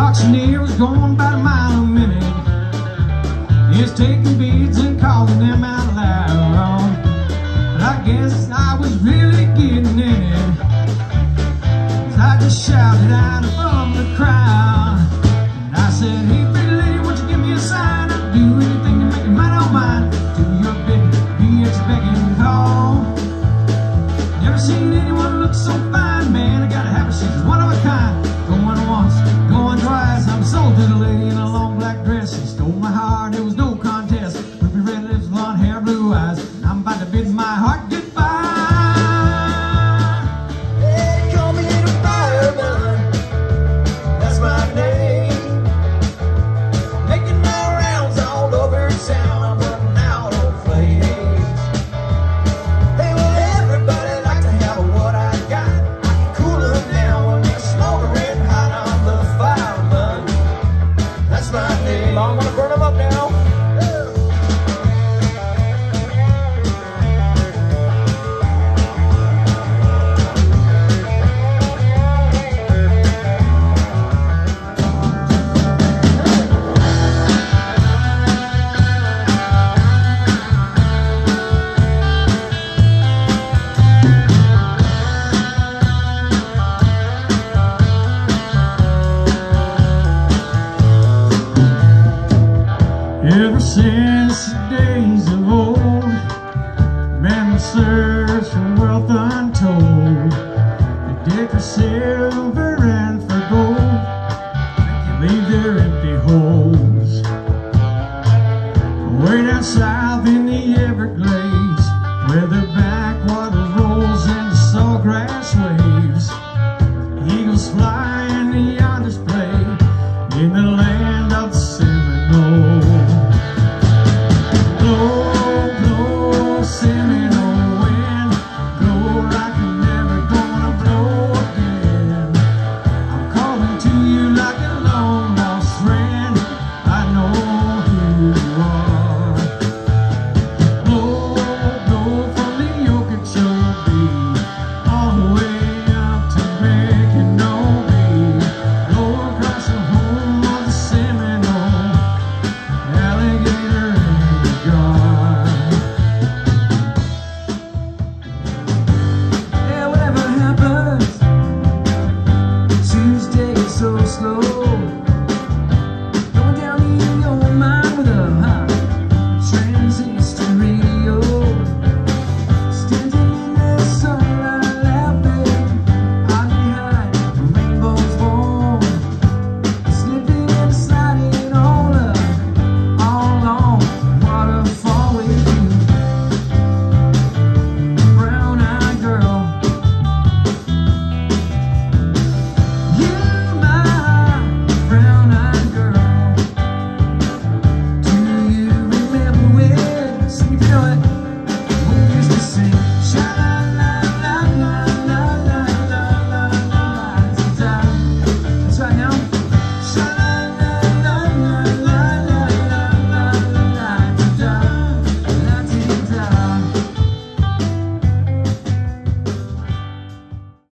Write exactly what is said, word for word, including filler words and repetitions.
auctioneer was going about a mile a minute. He's taking beads and calling them out loud. But I guess I was really getting in it, 'cause I just shouted out from the crowd. And I said, hey pretty lady, won't you give me a sign? I'd do anything to make you mine on mine. Do your bidding, be at your beck and call. Never seen anyone look so fine, man. I gotta have her, she's one of a kind. Going once, going twice, I'm sold to the lady in a long black dress. She stole my heart, it was no contest. Ruby red lips, blonde hair, blue eyes. I'm about to bid my heart goodbye. They call me the fireman, that's my name. Making my rounds all over town, I'm running out on flames. Hey, well, everybody like to have what I got. I can cool them down when they're smoldering hot. I'm the fireman, that's my name. I wanna burn them up now. Ever since the days of old, men search for wealth untold.